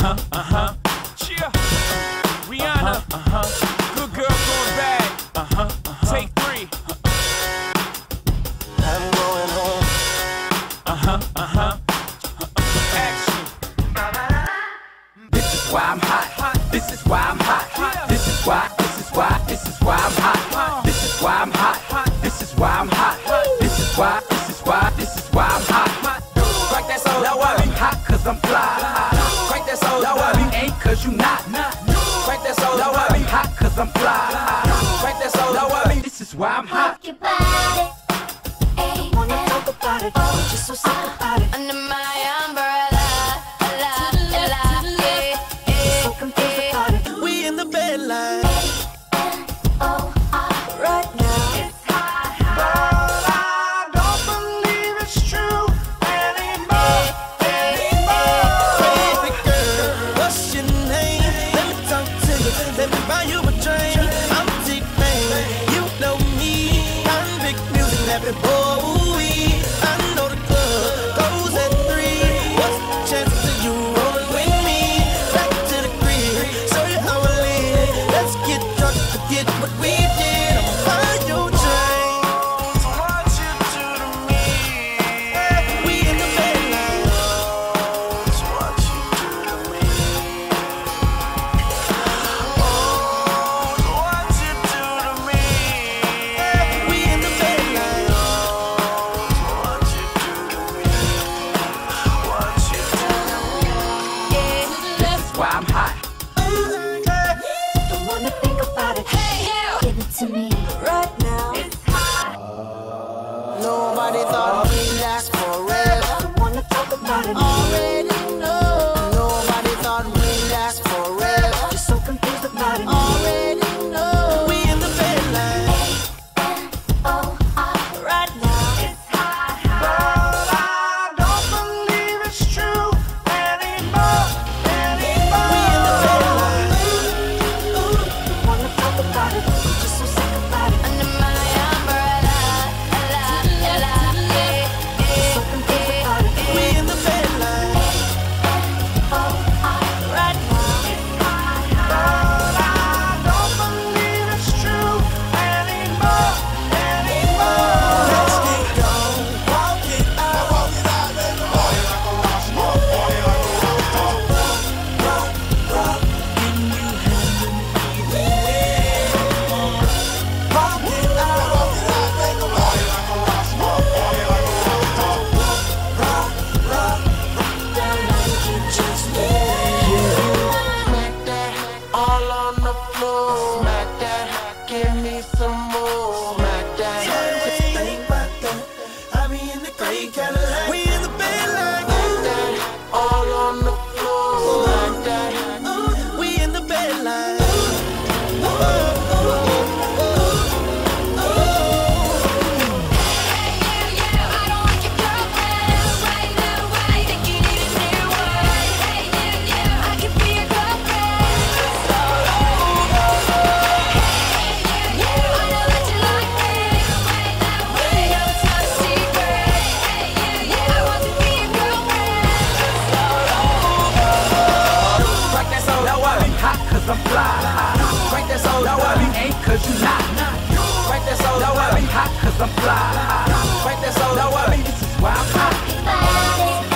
Yeah. Rihanna. Good girl going bad. Take 3. I'm going home. Action. This is why I'm hot. This is why I'm hot. This is why I'm hot. This is why I'm hot. This is why I'm hot. This is why I'm hot. Crank that soul, now I be hot cause I'm fly. Crank that soul, now I be ain't cause you not. Crank that soul, now I be hot cause I'm fly. Crank that soul, now I be this is why I'm hot. Talk about it. Ay, wanna talk about it. Oh, just so sick about it. Under my umbrella, so confused about it. We in the bed line. Right now. It's hot, hot. But I don't believe it's true anymore. Baby girl, what's your name? Let me talk to you. Let me buy you a drink. I'm T-Pain. You know me. I'm big music, napping boy. I know the club goes at 3. What's the chances of you rolling with me? Back to the crib, show you how I live. Let's get drunk, forget what we did. I'ma buy you a drink. What you do to me? We in the bed line. What you do to me? Oh, what you do to me? We in the bed line. What you do to me? What you do to me? This is why I'm hot. Don't wanna think about it. Hey, you. Give it to me right now. It's hot. Nobody thought we'd last forever. Don't wanna talk about it. Already know. Nobody thought we'd last forever. Just so confused about it. Already know. We in the bed line. Right now. It's hot, hot. But I don't believe it's true anymore. We in the bed line. Don't wanna talk about it. Just so sick about it. Under my umbrella, so confused about it. We in the bed line. Right now. It's hot, hot. But I don't believe it's true anymore. Let's get gone. Walk it out. Can you handle me? Walk it out. Smack that all on the floor. Smack that, give me some more. Smack that. Think about that. I be in the gray Cadillac. We in the bed like that. All on the floor. Smack that. We in the bed like. Crank that soul, now I be hot cause I'm fly. Crank that soul, now I be ain't cause you not. Crank that soul, now I be hot cause I'm fly. Crank that soul, now I be this is why I'm hot. About it.